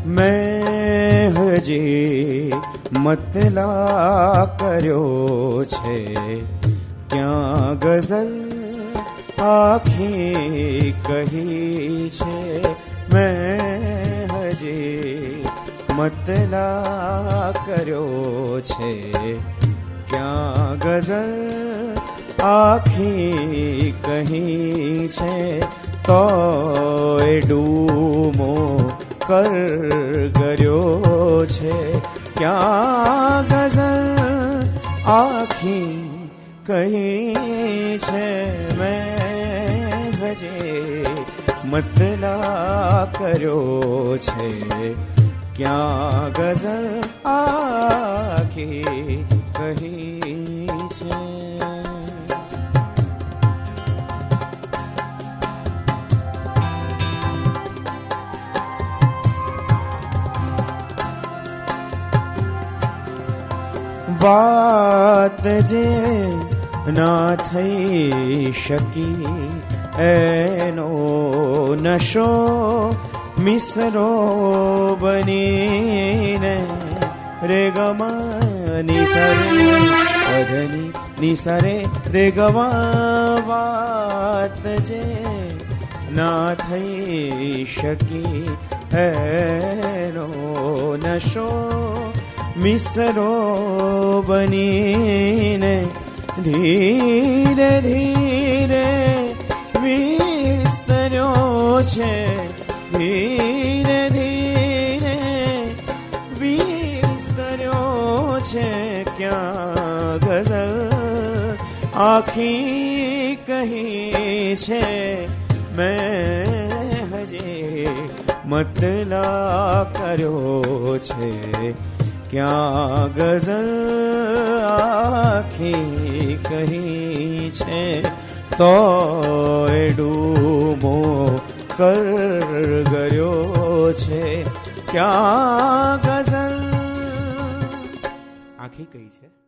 મેં હજી મતલા કર્યો છે, ક્યાં ગઝલ આખી કહી છે. મેં હજી મતલા કર્યો છે, ક્યાં ગઝલ આખી કહી છે. તો ડૂમો કર ગર્યો છે, ક્યાં ગઝલ આખી કહી છે. મેં હજી મતલા કર્યો છે, ક્યાં ગઝલ આખી કહી છે. વાત જે ના થઈ શકી એનો નશો મિસરો બનીને રે ગમા નિસરે અધની નિસરે રે ગમા. વાત જે ના થઈ શકી એનો નશો મિસરો બનીને ધીરે ધીરે વિસ્તર્યો છે, ધીરે ધીરે વિસ્તર્યો છે. ક્યાં ગઝલ આખી કહી છે. મેં હજી મતલા કર્યો છે, ક્યાં ગઝલ આખી કહી છે. તો ડૂબો કર ગર્યો છે, ક્યાં ગઝલ આખી કહી છે.